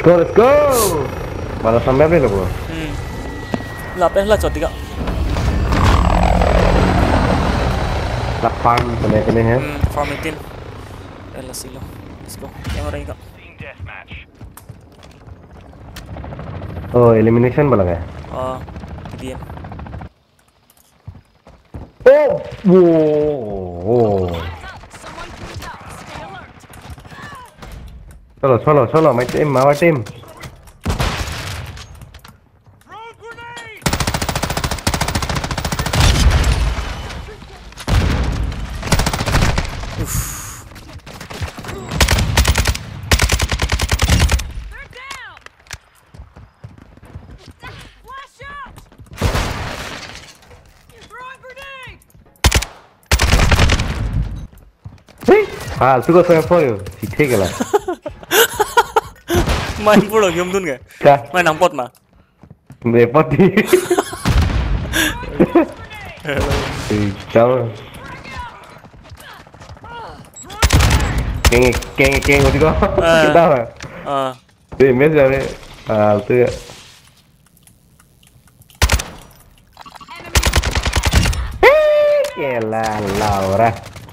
let's go. Balasan map ni tu bro. Lah choti ka. Lah farm kena ya. Farm 18. Lah silo. Let's go. Yang orang ka. Oh, elimination bala ka. DM. Oh, whoa. Chalo, my team, our team. Tugas saya for you. ठीक है ला. Main pula game tu nggak? Main nampot mah. Repot di. Ciao. Keng udah kau. Kita apa? Mes jadi. Tu. Kelah Laura.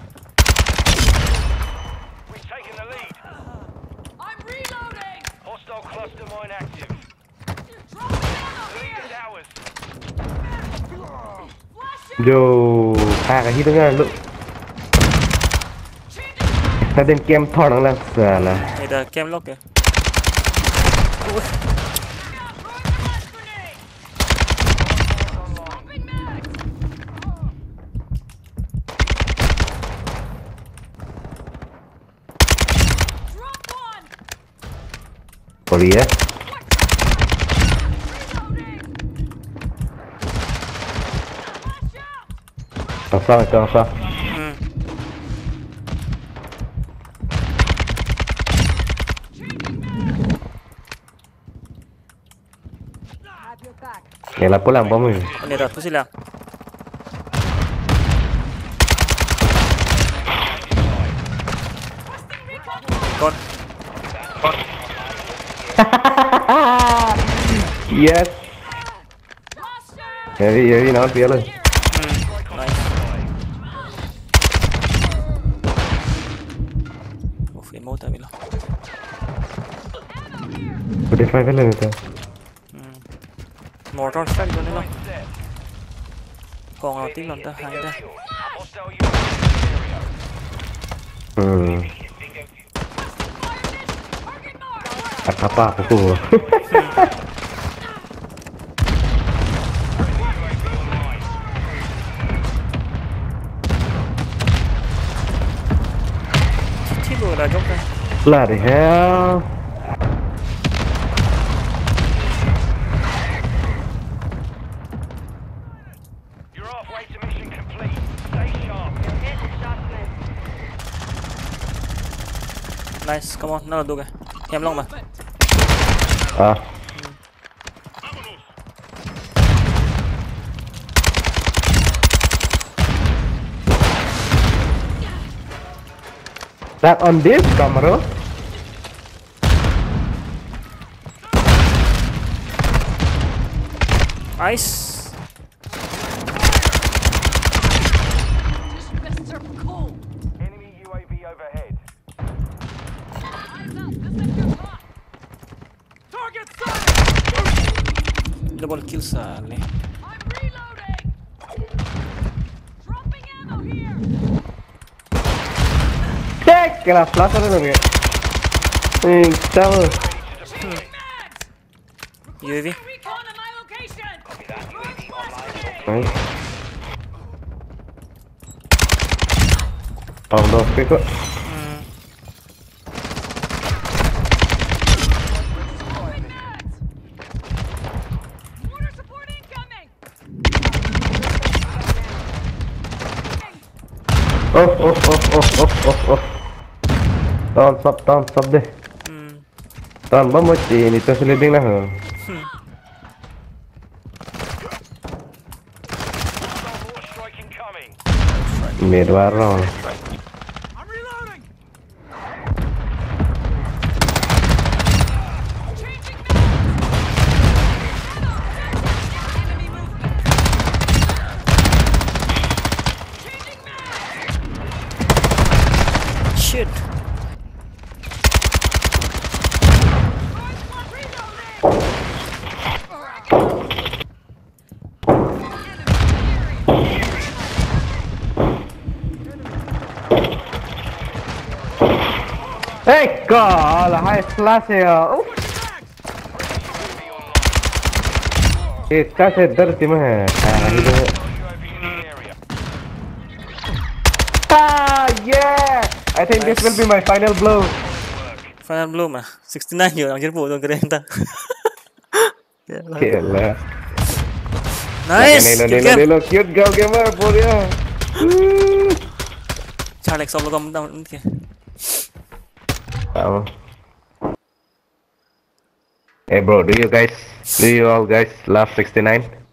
Yo, cái hit đó look. Ta đến kem thò nó là sợ là. Đây là kem lock kìa. Korea. Sao? Nghe là pulang bom ni. Ini dah tu silang. Kon. Yes. Heavy now feeling. Mau tak bila? Udah 5 lang ito. Mortar strike doon nila. Kung outing lang ta, hai dah. Apa aku? Bloody hell. You're halfway to mission complete. Stay sharp. Nice, come on, nó là đu kìa. Em long mà. That on this camera. Nice. Enemy UAV overhead. Target sighted. Double kill sali. I'm reloading. Dropping ammo here. Que la plaza de lo que. Estamos. UAV. Nice. Dos pico. Off. Down, stop deh. Down, bom một chỉ thì tôi sẽ lên đinh nào hả? Mệt quá rồi. shit. Hey, God, high flash here. इसका से दर्द में है yeah I think this will be my final blow mà 69 nhiều anjir bộ keren ta. Gila. Nice. Nilo cute girl gamer pura. Charles solo kamu tahu ni. Hey bro, do you all guys love 69?